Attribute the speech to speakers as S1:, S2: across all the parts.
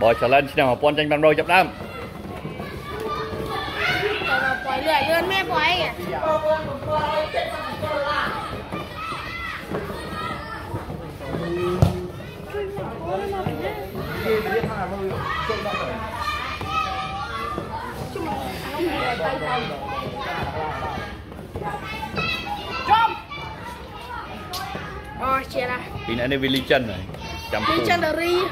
S1: bò challenge nào mà pon tranh bằng đôi chập đam
S2: bòi lười luôn mẹ bòi rồi chia ra
S1: thì nãy đây vì ly chân này chấm
S2: ly chân là ri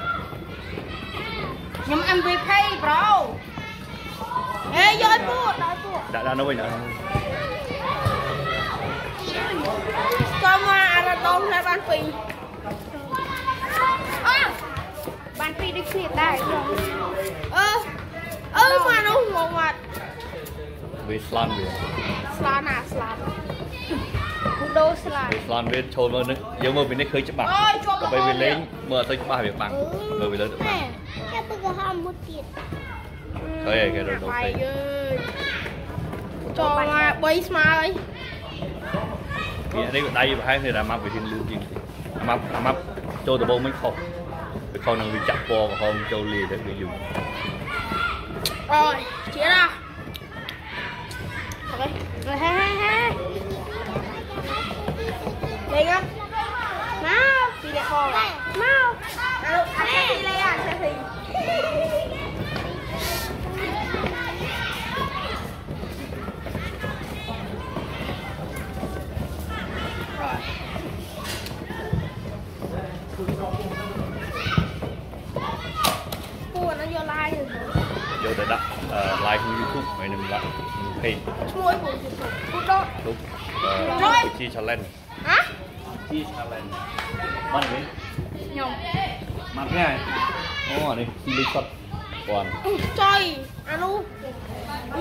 S2: nhưng MVP bro ê vô anh mua
S1: đã nói vậy
S2: con ra đông ra ban phi ban phi đi khuyết đây mà nó ngộ mặt
S1: vì slan vì
S2: slan à slan đô slan
S1: slan vì trôi mơ nữa giống mơ vì nó khơi chụp bạc còn bây vì lấy mơ tôi chụp bạc việc bằng mơ vì lớn được bằng
S2: cái bây giờ ham một tiền
S1: thôi cái đồ đồ phải
S2: cho mà bay smart ấy
S1: thì đây còn đây hai người làm map về thiên lương gì map cho tụi bông mới không vì con đang bị chặt bò còn không cho lì để bị dùng
S2: rồi chia ra ok rồi ha đây nhá nào đi đẹp không nào ăn đi lấy ăn sẽ thì nó vô like rồi
S1: vô để đặt like trên YouTube mày đừng đặt page
S2: mỗi buổi chụp đó
S1: đúng chi challenge
S2: hả
S1: chi challenge bắt đi
S2: nhom
S1: mặt cái này đi đi sập còn
S2: chơi anu